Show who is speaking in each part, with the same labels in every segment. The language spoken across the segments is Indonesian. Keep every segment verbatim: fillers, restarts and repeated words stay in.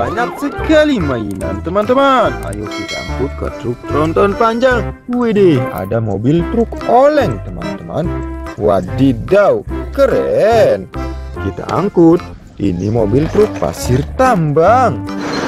Speaker 1: banyak sekali mainan teman-teman. Ayo kita angkut ke truk tronton panjang. Widih, ada mobil truk oleng teman-teman. Wadidaw, keren. Kita angkut. Ini mobil truk pasir tambang.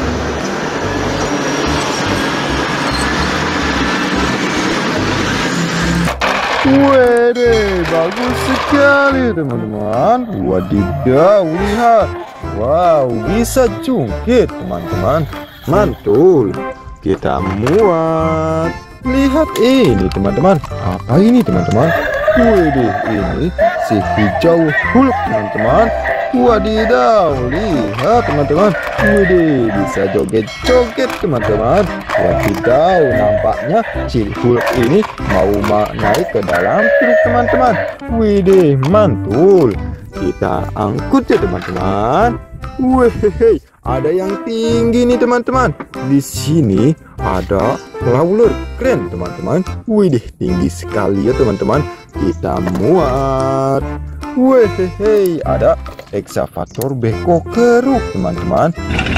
Speaker 1: Wede, bagus sekali teman-teman. Wadidaw, lihat. Wow, bisa jungkit teman-teman. Mantul. Kita muat. Lihat ini teman-teman. Apa ini teman-teman? Wede, ini si hijau Hulk teman-teman. Wadidaw, lihat teman-teman. Wede, bisa joget-joget teman-teman. Wadidaw, nampaknya si Hulk ini mau naik ke dalam truk teman-teman. Wede, mantul. Kita angkut ya teman-teman. Wehehe, ada yang tinggi nih teman-teman. Di sini ada crawler keren teman-teman. Widih, tinggi sekali ya teman-teman. Kita muat. Wehehe, ada ekskavator beko keruk teman-teman.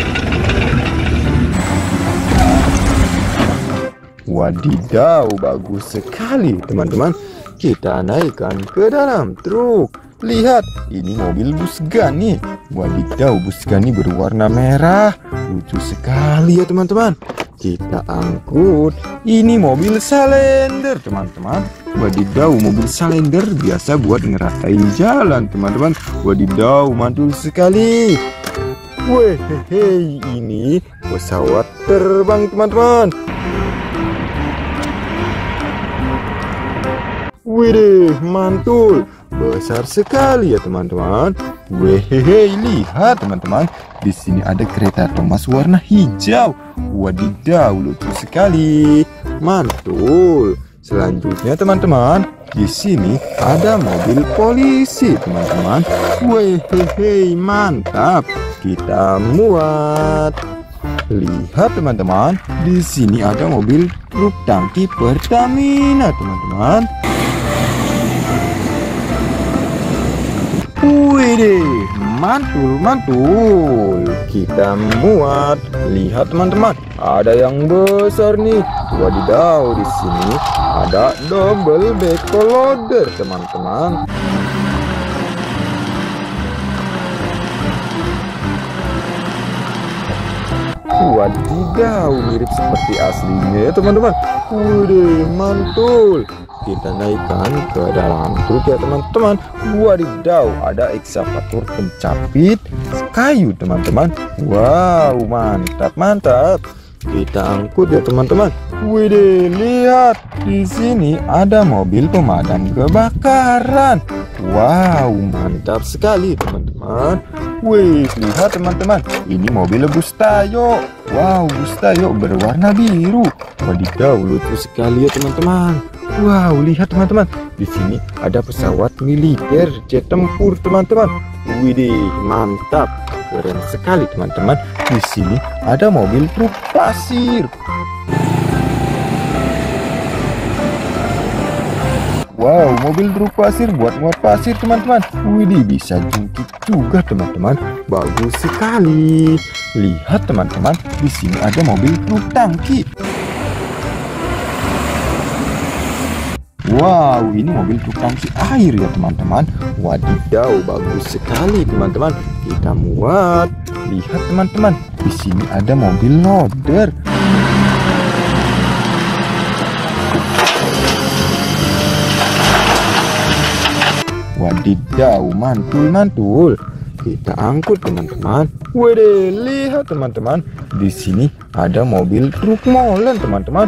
Speaker 1: Wadidaw, bagus sekali teman-teman. Kita naikkan ke dalam truk. Lihat, ini mobil bus Gani. Wadidaw, bus Gani berwarna merah. Lucu sekali ya teman-teman. Kita angkut. Ini mobil salender teman-teman. Wadidaw, mobil salender biasa buat ngeratai jalan teman-teman. Wadidaw, mantul sekali. Wehehe, ini pesawat terbang teman-teman. Widih, mantul. Besar sekali ya teman-teman. Wehehe, lihat teman-teman. Di sini ada kereta Thomas warna hijau. Wadidaw, lucu sekali. Mantul. Selanjutnya teman-teman, di sini ada mobil polisi teman-teman. Wehehe, mantap. Kita muat. Lihat teman-teman, di sini ada mobil truk tangki Pertamina teman-teman. Widih, mantul, mantul. Kita muat. Lihat teman-teman, ada yang besar nih. Wadidaw, di sini ada double backhoe loader teman-teman. Wadidaw, mirip seperti aslinya ya teman-teman. Widih, mantul. Kita naikkan ke dalam truk ya teman-teman. Wadidaw, ada ekskavator pencapit kayu teman-teman. Wow, mantap mantap. Kita angkut ya teman-teman. Widih, lihat, di sini ada mobil pemadam kebakaran. Wow, mantap sekali teman-teman. Wih, lihat teman-teman, ini mobil bus Tayo. Wow, bus Tayo berwarna biru. Wadidaw, lucu sekali ya teman-teman. Wow, lihat teman-teman, di sini ada pesawat militer jet tempur teman-teman. Widih, mantap, keren sekali teman-teman. Di sini ada mobil truk pasir. Wow, mobil truk pasir buat muat pasir teman-teman. Widih, bisa jungkit juga teman-teman. Bagus sekali. Lihat teman-teman, di sini ada mobil truk tangki. Wow, ini mobil truk tangki air ya teman-teman. Wadidaw, bagus sekali teman-teman. Kita muat. Lihat teman-teman, di sini ada mobil loader. Wadidaw, mantul-mantul. Kita angkut teman-teman. Wede, lihat teman-teman, di sini ada mobil truk molen teman-teman.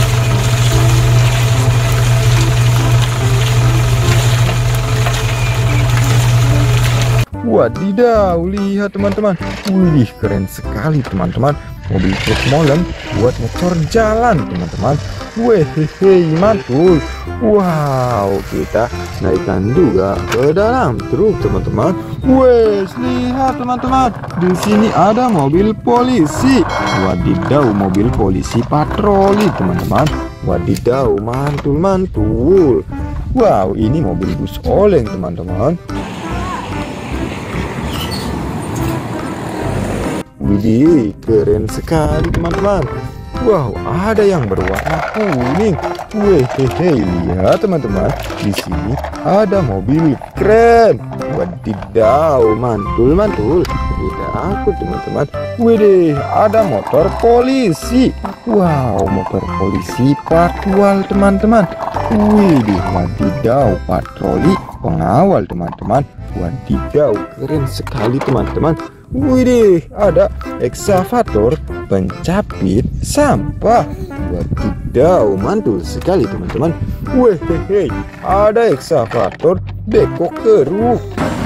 Speaker 1: Wadidaw, lihat teman-teman. Wih, keren sekali teman-teman. Mobil truk molen buat ngecor jalan teman-teman. Wehehe, mantul. Wow, kita naikkan juga ke dalam truk teman-teman. Wes, lihat teman-teman, di sini ada mobil polisi. Wadidaw, mobil polisi patroli teman-teman. Wadidaw, mantul-mantul. Wow, ini mobil bus oleng teman-teman. Widih, keren sekali teman-teman. Wow, ada yang berwarna kuning. Wehehe, lihat teman-teman, di sini ada mobil keren. Wadidaw, mantul mantul. Kita angkut teman-teman. Widih, ada motor polisi. Wow, motor polisi patwal teman-teman. Widih, wadidaw, patroli pengawal teman-teman. Wadidaw, keren sekali teman-teman. Widih, ada ekskavator pencapit sampah. Wadidaw, mantul sekali teman-teman. Wehehe, ada ekskavator beko keruk.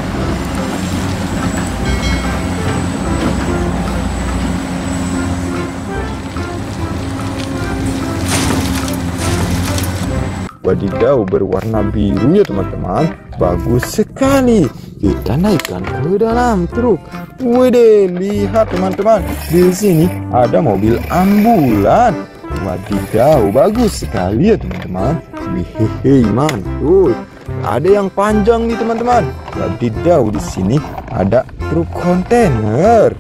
Speaker 1: Wadidaw, berwarna biru ya teman-teman. Bagus sekali. Kita naikkan ke dalam truk. Widih, lihat teman-teman, di sini ada mobil ambulan. Wadidaw, bagus sekali ya teman-teman. Wihehe, mantul. Ada yang panjang nih teman-teman. Wadidaw, di sini ada truk kontainer.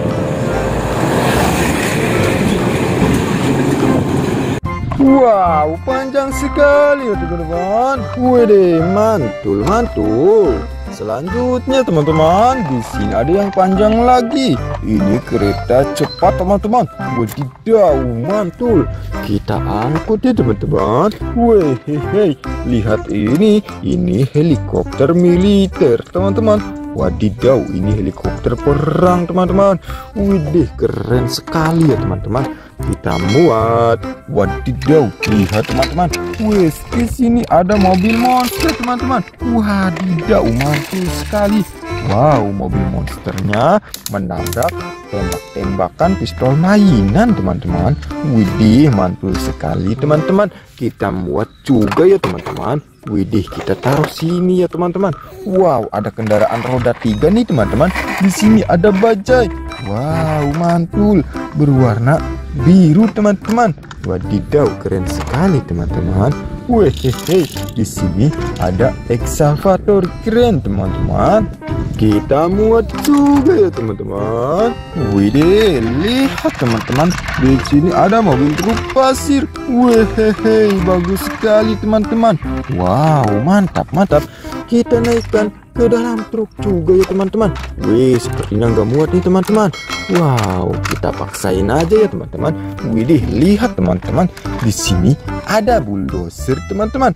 Speaker 1: Wow, panjang sekali ya teman-teman. Widih, mantul mantul. Selanjutnya teman-teman, di sini ada yang panjang lagi. Ini kereta cepat teman-teman. Wadidaw, mantul. Kita angkut ya teman-teman. Wehehe, lihat ini. Ini helikopter militer teman-teman. Wadidaw, ini helikopter perang teman-teman. Widih, keren sekali ya teman-teman. Kita muat. Wadidaw, lihat teman-teman. Wes, di sini ada mobil monster teman-teman. Wadidaw, mantul sekali. Wow, mobil monsternya menabrak tembak-tembakan pistol mainan teman-teman. Widih, mantul sekali teman-teman. Kita muat juga ya teman-teman. Widih, kita taruh sini ya teman-teman. Wow, ada kendaraan roda tiga nih teman-teman. Di sini ada bajai. Wow, mantul, berwarna biru teman-teman. Wadidaw, keren sekali teman-teman. Wehehe, di sini ada ekskavator keren teman-teman. Kita muat juga ya teman-teman. Widih, lihat teman-teman, di sini ada mobil truk pasir. Wehehe, bagus sekali teman-teman. Wow, mantap mantap. Kita naikkan ke dalam truk juga ya teman-teman. Wih, sepertinya nggak muat nih teman-teman. Wow, kita paksain aja ya teman-teman. Widih, lihat teman-teman, di sini ada bulldozer teman-teman.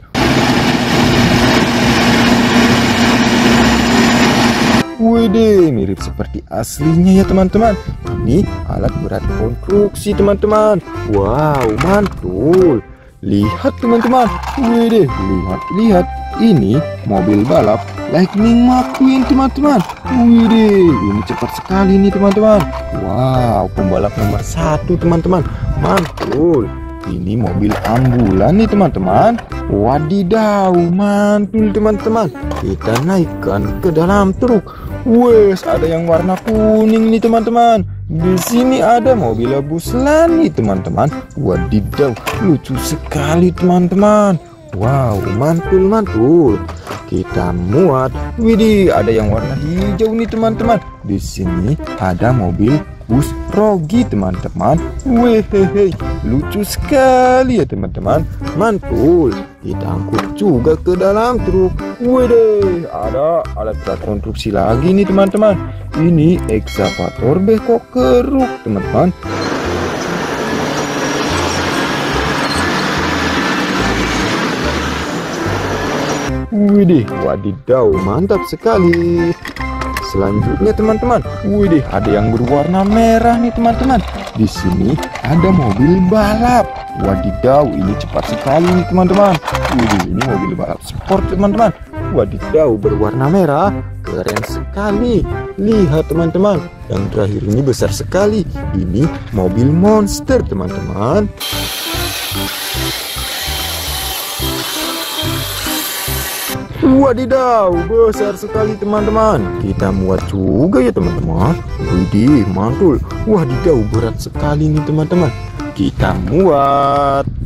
Speaker 1: Widih, mirip seperti aslinya ya teman-teman. Ini alat berat konstruksi teman-teman. Wow, mantul. Lihat teman-teman. Widih, lihat lihat. Ini mobil balap Lightning McQueen teman-teman. Widih, ini cepat sekali nih teman-teman. Wow, pembalap nomor satu teman-teman. Mantul. Ini mobil ambulan nih teman-teman. Wadidaw, mantul teman-teman. Kita naikkan ke dalam truk. Wes, ada yang warna kuning nih teman-teman. Di sini ada mobil bus nih teman-teman. Wadidaw, lucu sekali teman-teman. Wow, mantul mantul. Kita muat. Widih, ada yang warna hijau nih teman-teman. Di sini ada mobil bus Rogi teman-teman. Wehehe, lucu sekali ya teman-teman. Mantul. Kita angkut juga ke dalam truk. Widih, ada alat berat konstruksi lagi nih teman-teman. Ini ekskavator beko keruk teman-teman. Widih, wadidaw, mantap sekali. Selanjutnya teman-teman, widih, ada yang berwarna merah nih teman-teman. Di sini ada mobil balap. Wadidaw, ini cepat sekali nih teman-teman. Widih, ini mobil balap sport teman-teman. Wadidaw, berwarna merah, keren sekali. Lihat teman-teman, yang terakhir ini besar sekali. Ini mobil monster teman-teman. Wadidaw, besar sekali teman-teman. Kita muat juga ya teman-teman. Widih, mantul. Wadidaw, berat sekali nih teman-teman. Kita muat.